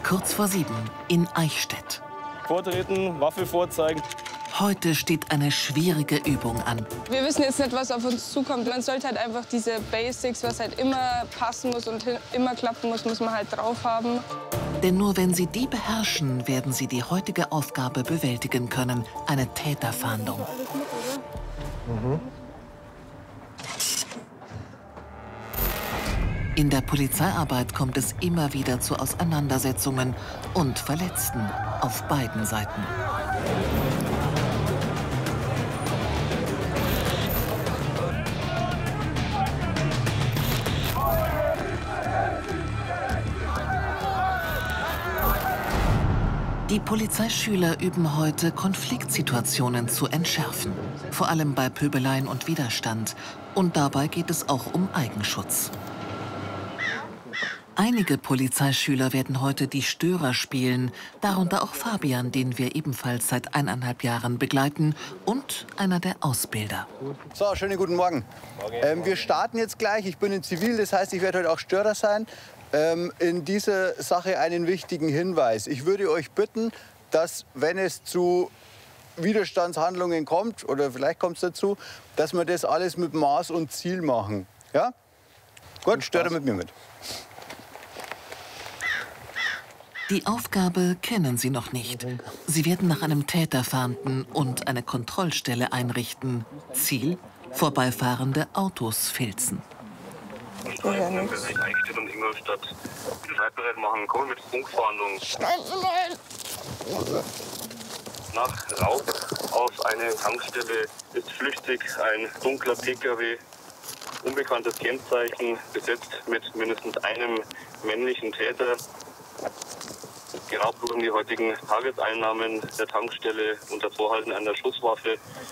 Kurz vor 7 in Eichstätt. Vortreten, Waffe vorzeigen. Heute steht eine schwierige Übung an. Wir wissen jetzt nicht, was auf uns zukommt. Man sollte halt einfach diese Basics, was halt immer passen muss und immer klappen muss, muss man halt drauf haben. Denn nur wenn Sie die beherrschen, werden Sie die heutige Aufgabe bewältigen können, eine Täterfahndung. In der Polizeiarbeit kommt es immer wieder zu Auseinandersetzungen und Verletzten auf beiden Seiten. Die Polizeischüler üben heute, Konfliktsituationen zu entschärfen. Vor allem bei Pöbeleien und Widerstand. Und dabei geht es auch um Eigenschutz. Einige Polizeischüler werden heute die Störer spielen, darunter auch Fabian, den wir ebenfalls seit 1,5 Jahren begleiten, und einer der Ausbilder. So, schönen guten Morgen. Wir starten jetzt gleich. Ich bin in Zivil, das heißt, ich werde heute auch Störer sein. In dieser Sache einen wichtigen Hinweis. Ich würde euch bitten, dass, wenn es zu Widerstandshandlungen kommt, oder vielleicht kommt es dazu, dass wir das alles mit Maß und Ziel machen. Ja? Gut, Störer mit mir mit. Die Aufgabe kennen Sie noch nicht. Sie werden nach einem Täter fahnden und eine Kontrollstelle einrichten. Ziel: vorbeifahrende Autos filzen. Bereich Eichstätt und Ingolstadt Bescheidbereit machen, kommen mit Funkfahndung. Nach Raub auf eine Tankstelle ist flüchtig ein dunkler PKW, unbekanntes Kennzeichen, besetzt mit mindestens einem männlichen Täter. Geraubt wurden die heutigen Tageseinnahmen der Tankstelle unter Vorhalten einer Schusswaffe.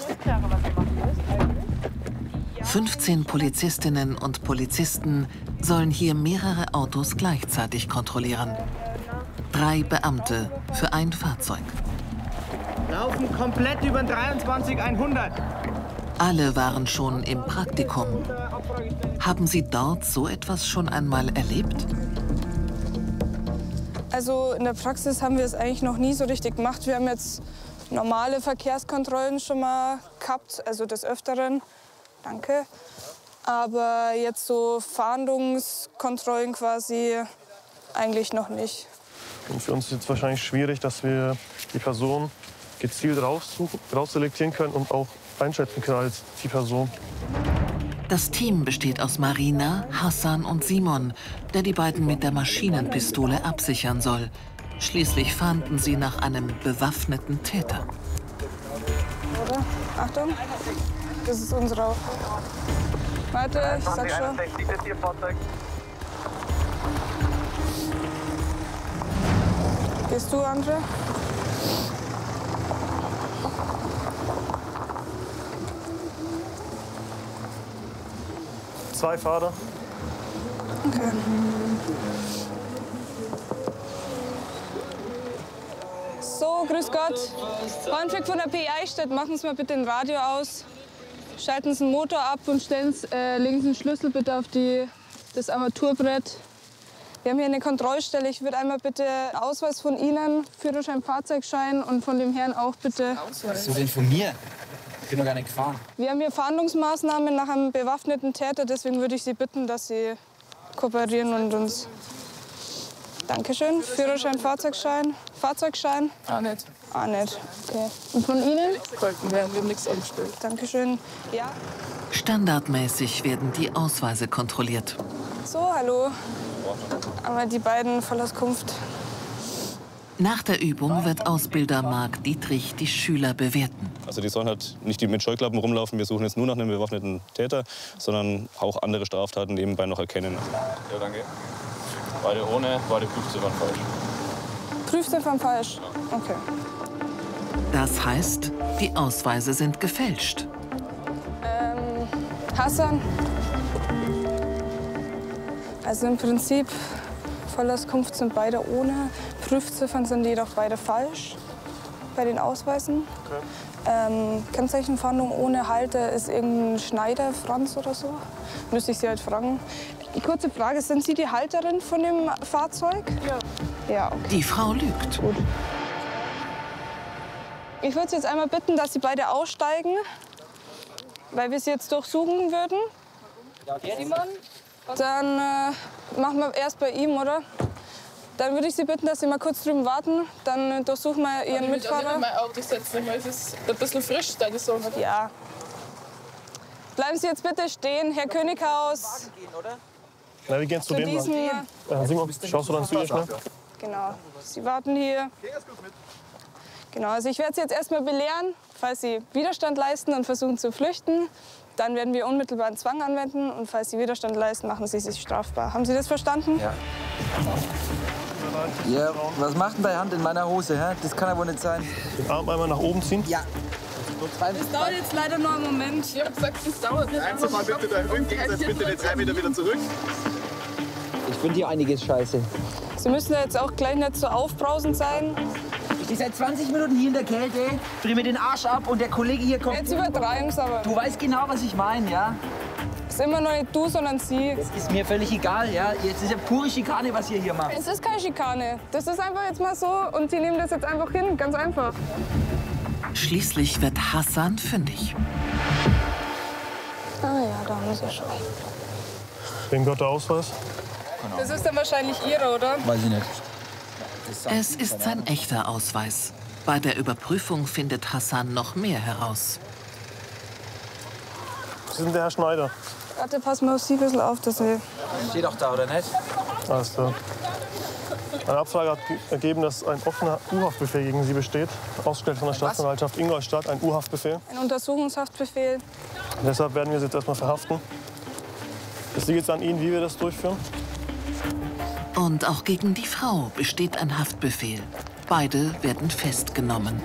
15 Polizistinnen und Polizisten sollen hier mehrere Autos gleichzeitig kontrollieren. 3 Beamte für ein Fahrzeug. Laufen komplett über den 23 100. Alle waren schon im Praktikum. Haben Sie dort so etwas schon einmal erlebt? Also in der Praxis haben wir es eigentlich noch nie so richtig gemacht. Wir haben jetzt normale Verkehrskontrollen schon mal gehabt, also des Öfteren. Danke. Aber jetzt so Fahndungskontrollen quasi eigentlich noch nicht. Und für uns ist es wahrscheinlich schwierig, dass wir die Person gezielt rausselektieren können und auch einschätzen können als die Person. Das Team besteht aus Marina, Hassan und Simon, der die beiden mit der Maschinenpistole absichern soll. Schließlich fahnden sie nach einem bewaffneten Täter. Oder? Achtung, das ist unsere Aufgabe. Warte, ich sag schon. Gehst du, Andre? Zwei Fahrer. Okay. So, grüß Gott. Horncheck von der PI Eichstätt, machen Sie mal bitte den Radio aus. Schalten Sie den Motor ab und legen Sie den Schlüssel bitte auf das Armaturenbrett. Wir haben hier eine Kontrollstelle. Ich würde einmal bitte Ausweis von Ihnen, Führerschein, Fahrzeugschein und von dem Herrn auch bitte. Was denn von mir? Ich bin doch gar nicht gefahren. Wir haben hier Fahndungsmaßnahmen nach einem bewaffneten Täter. Deswegen würde ich Sie bitten, dass Sie kooperieren und uns... Dankeschön. Führerschein, Fahrzeugschein. Fahrzeugschein? Auch nicht. Auch nicht. Okay. Und von Ihnen? Wir haben nichts angestellt. Dankeschön. Ja. Standardmäßig werden die Ausweise kontrolliert. So, hallo. Einmal die beiden Vollauskunft. Nach der Übung wird Ausbilder Marc Dietrich die Schüler bewerten. Also die sollen halt nicht mit Scheuklappen rumlaufen, wir suchen jetzt nur nach einem bewaffneten Täter, sondern auch andere Straftaten nebenbei noch erkennen. Ja, danke. Beide ohne, beide Prüfziffern falsch. Prüfziffern falsch? Okay. Das heißt, die Ausweise sind gefälscht. Hassan. Also im Prinzip, Vollauskunft sind beide ohne. Prüfziffern sind jedoch beide falsch bei den Ausweisen. Okay. Kennzeichenfahndung ohne Halter ist irgendein Schneider, Franz oder so. Müsste ich Sie halt fragen. Kurze Frage, sind Sie die Halterin von dem Fahrzeug? Ja. Ja, okay. Die Frau lügt. Gut. Ich würde Sie jetzt einmal bitten, dass Sie beide aussteigen, weil wir Sie jetzt durchsuchen würden. Simon? Dann machen wir erst bei ihm, oder? Dann würde ich Sie bitten, dass Sie mal kurz drüben warten. Dann durchsuchen wir Ihren Mitfahrer. Ich mein Auto setzen, weil es ist ein bisschen frisch, da die Sonne. Ja. Bleiben Sie jetzt bitte stehen, Herr Könighaus. Na, wir gehen zu dem Mann. Simon, schaust du dann zu ihr schnell? Genau, Sie warten hier. Genau, also ich werde Sie jetzt erstmal belehren, falls Sie Widerstand leisten und versuchen zu flüchten. Dann werden wir unmittelbaren Zwang anwenden und falls Sie Widerstand leisten, machen Sie sich strafbar. Haben Sie das verstanden? Ja. Ja, was macht denn deine Hand in meiner Hose? Hä? Das kann ja wohl nicht sein. Den Arm einmal nach oben ziehen. Ja. Das dauert jetzt leider nur einen Moment. Ich habe gesagt, das dauert nicht. Einzelfall bitte deinen Rücken, setz bitte den 3 Meter wieder zurück. Ich finde hier einiges scheiße. Sie müssen ja jetzt auch gleich nicht so aufbrausend sein. Ich bin seit 20 Minuten hier in der Kälte, drehe mir den Arsch ab und der Kollege hier kommt. Jetzt übertreiben Sie aber. Du weißt genau, was ich meine, ja? Das ist immer noch nicht du, sondern Sie. Das ist mir völlig egal, ja? Jetzt ist ja pure Schikane, was ihr hier macht. Es ist keine Schikane. Das ist einfach jetzt mal so und Sie nehmen das jetzt einfach hin, ganz einfach. Schließlich wird Hassan fündig. Ah ja, da haben Sie schon. Wem gehört der Ausweis? Das ist dann wahrscheinlich Ihre, oder? Weiß ich nicht. Es ist sein echter Ausweis. Bei der Überprüfung findet Hassan noch mehr heraus. Sie sind der Herr Schneider. Warte, pass mal auf Sie ein bisschen auf, dass Sie... Steht doch da, oder nicht? Alles klar. Eine Abfrage hat ergeben, dass ein offener U-Haftbefehl gegen Sie besteht. Ausgestellt von der Staatsanwaltschaft Ingolstadt, ein U-Haftbefehl. Ein Untersuchungshaftbefehl. Deshalb werden wir Sie jetzt erstmal verhaften. Es liegt jetzt an Ihnen, wie wir das durchführen. Und auch gegen die Frau besteht ein Haftbefehl. Beide werden festgenommen.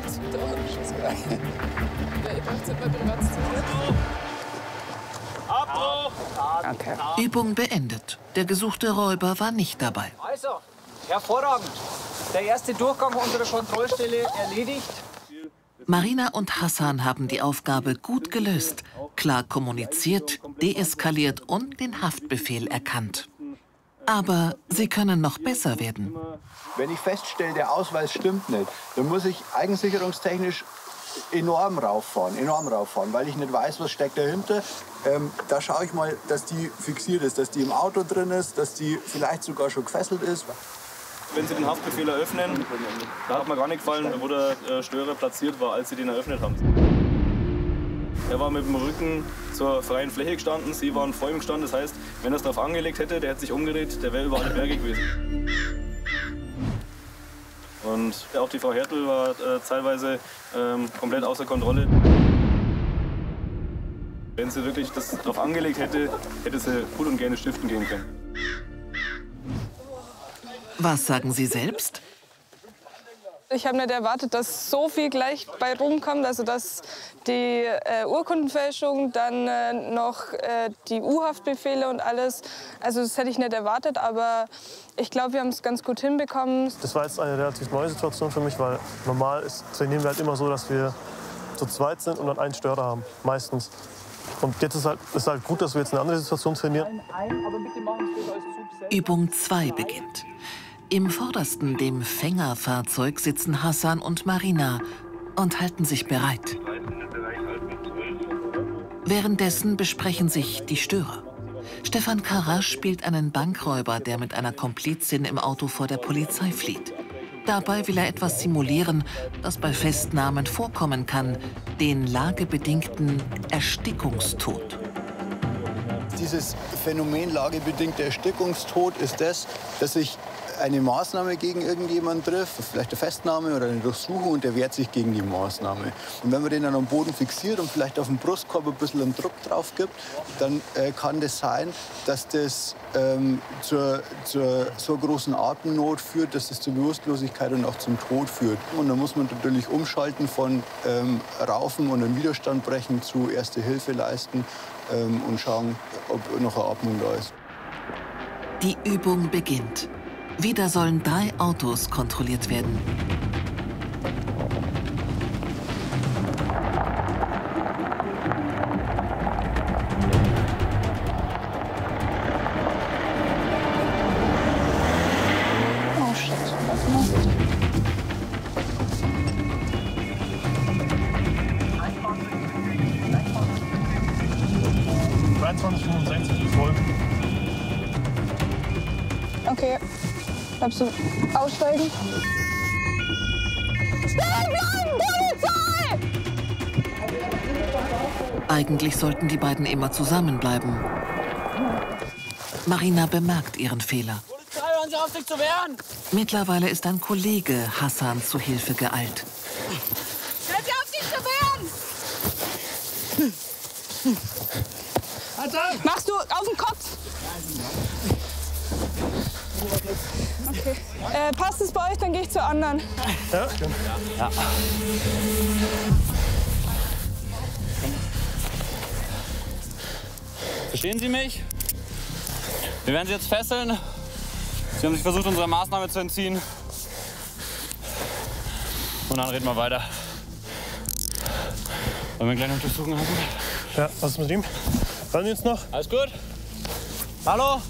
Okay. Übung beendet. Der gesuchte Räuber war nicht dabei. Also, hervorragend. Der erste Durchgang unserer Kontrollstelle erledigt. Marina und Hassan haben die Aufgabe gut gelöst, klar kommuniziert, deeskaliert und den Haftbefehl erkannt. Aber sie können noch besser werden. Wenn ich feststelle, der Ausweis stimmt nicht, dann muss ich eigensicherungstechnisch enorm rauffahren, weil ich nicht weiß, was steckt dahinter. Da schaue ich mal, dass die fixiert ist, dass die im Auto drin ist, dass die vielleicht sogar schon gefesselt ist. Wenn Sie den Haftbefehl eröffnen, da hat mir gar nicht gefallen, wo der Störer platziert war, als Sie den eröffnet haben. Er war mit dem Rücken zur freien Fläche gestanden, Sie waren vor ihm gestanden. Das heißt, wenn er es darauf angelegt hätte, der hätte sich umgedreht, der wäre über alle Berge gewesen. Und auch die Frau Hertel war teilweise komplett außer Kontrolle. Wenn sie wirklich das darauf angelegt hätte, hätte sie gut und gerne stiften gehen können. Was sagen Sie selbst? Ich habe nicht erwartet, dass so viel gleich bei rumkommt, also dass die Urkundenfälschung, dann noch die U-Haftbefehle und alles. Also das hätte ich nicht erwartet, aber ich glaube, wir haben es ganz gut hinbekommen. Das war jetzt eine relativ neue Situation für mich, weil normal trainieren wir halt immer so, dass wir zu zweit sind und dann einen Störer haben, meistens. Und jetzt ist halt gut, dass wir jetzt eine andere Situation trainieren. Übung 2 beginnt. Im vordersten, dem Fängerfahrzeug, sitzen Hassan und Marina und halten sich bereit. Währenddessen besprechen sich die Störer. Stefan Karras spielt einen Bankräuber, der mit einer Komplizin im Auto vor der Polizei flieht. Dabei will er etwas simulieren, das bei Festnahmen vorkommen kann, den lagebedingten Erstickungstod. Dieses Phänomen lagebedingter Erstickungstod ist das, dass ich eine Maßnahme gegen irgendjemanden trifft, vielleicht eine Festnahme oder eine Durchsuchung, und der wehrt sich gegen die Maßnahme. Und wenn man den dann am Boden fixiert und vielleicht auf dem Brustkorb ein bisschen einen Druck drauf gibt, dann kann das sein, dass das zur so großen Atemnot führt, dass es zur Bewusstlosigkeit und auch zum Tod führt. Und dann muss man natürlich umschalten von Raufen und einen Widerstand brechen zu Erste Hilfe leisten und schauen, ob noch eine Atmung da ist. Die Übung beginnt. Wieder sollen 3 Autos kontrolliert werden. Oh shit. Okay. Bleibst du aussteigen? Stehen bleiben, Polizei! Eigentlich sollten die beiden immer zusammenbleiben. Marina bemerkt ihren Fehler. Polizei, hören Sie auf, sich zu wehren! Mittlerweile ist ein Kollege Hassan zu Hilfe geeilt. Hören Sie auf, sich zu wehren! Machst du auf den Kopf? Okay. Passt es bei euch, dann gehe ich zur anderen. Ja? Ja. Verstehen Sie mich? Wir werden Sie jetzt fesseln. Sie haben sich versucht, unserer Maßnahme zu entziehen. Und dann reden wir weiter. Wollen wir gleich noch durchsuchen haben? Ja, was ist mit ihm? Wollen Sie jetzt noch? Alles gut? Hallo?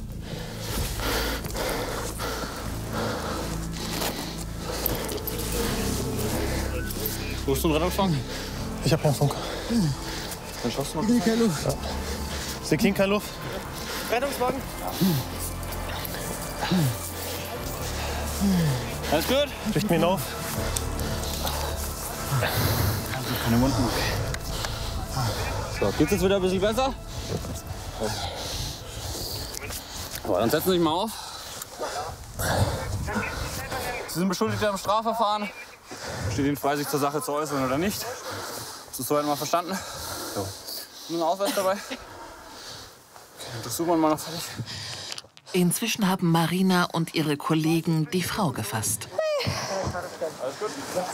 Rufst du einen Rettungswagen? Ich hab keinen Funk. Dann schaust du mal. Ja. Sie kriegen keine Luft. Rettungswagen. Alles gut? Richten wir ihn auf. Keine Wunden. So, geht's jetzt wieder ein bisschen besser? Aber dann setzen Sie sich mal auf. Sie sind Beschuldigter im Strafverfahren. Steht Ihnen frei, sich zur Sache zu äußern oder nicht. Hast du es soweit mal verstanden? So. Nur ein Ausweis dabei. Okay, untersuchen wir mal noch fertig. Inzwischen haben Marina und ihre Kollegen die Frau gefasst. Alles gut?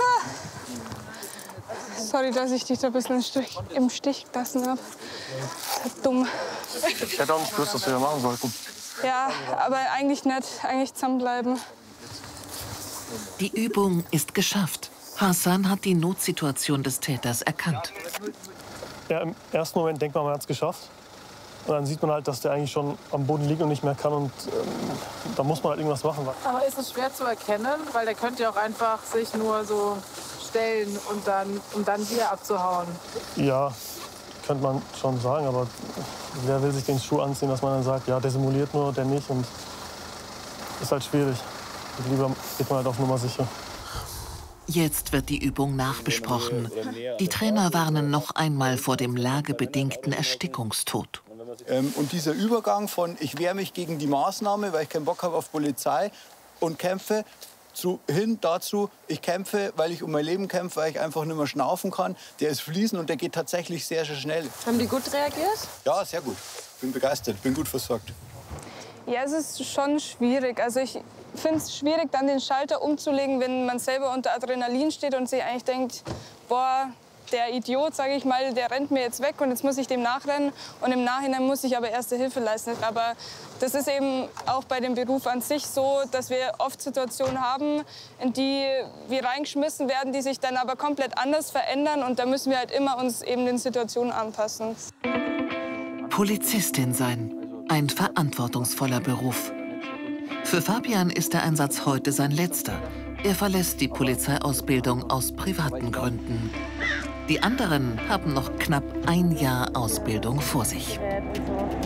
Sorry, dass ich dich da ein bisschen im Stich gelassen habe. Das ist dumm. Ich hätte auch nicht gewusst, was wir da machen sollten. Ja, aber eigentlich nicht. Eigentlich zusammenbleiben. Die Übung ist geschafft. Hassan hat die Notsituation des Täters erkannt. Ja, im ersten Moment denkt man hat es geschafft. Und dann sieht man halt, dass der eigentlich schon am Boden liegt und nicht mehr kann. Und da muss man halt irgendwas machen. Aber ist es schwer zu erkennen? Weil der könnte ja auch einfach sich nur so stellen und um dann wieder abzuhauen. Ja, könnte man schon sagen. Aber wer will sich den Schuh anziehen, dass man dann sagt, ja, der simuliert nur, der nicht. Und ist halt schwierig. Und lieber geht man halt auf Nummer sicher. Jetzt wird die Übung nachbesprochen. Die Trainer warnen noch einmal vor dem lagebedingten Erstickungstod. Und dieser Übergang von ich wehre mich gegen die Maßnahme, weil ich keinen Bock habe auf Polizei und kämpfe, hin dazu, ich kämpfe, weil ich um mein Leben kämpfe, weil ich einfach nicht mehr schnaufen kann, der ist fließend und der geht tatsächlich sehr, sehr schnell. Haben die gut reagiert? Ja, sehr gut. Bin begeistert, bin gut versorgt. Ja, es ist schon schwierig. Also ich finde es schwierig, dann den Schalter umzulegen, wenn man selber unter Adrenalin steht und sich eigentlich denkt, boah, der Idiot, sage ich mal, der rennt mir jetzt weg und jetzt muss ich dem nachrennen. Und im Nachhinein muss ich aber Erste Hilfe leisten. Aber das ist eben auch bei dem Beruf an sich so, dass wir oft Situationen haben, in die wir reingeschmissen werden, die sich dann aber komplett anders verändern. Und da müssen wir halt immer uns eben den Situationen anpassen. Polizistin sein. Ein verantwortungsvoller Beruf. Für Fabian ist der Einsatz heute sein letzter. Er verlässt die Polizeiausbildung aus privaten Gründen. Die anderen haben noch knapp ein Jahr Ausbildung vor sich.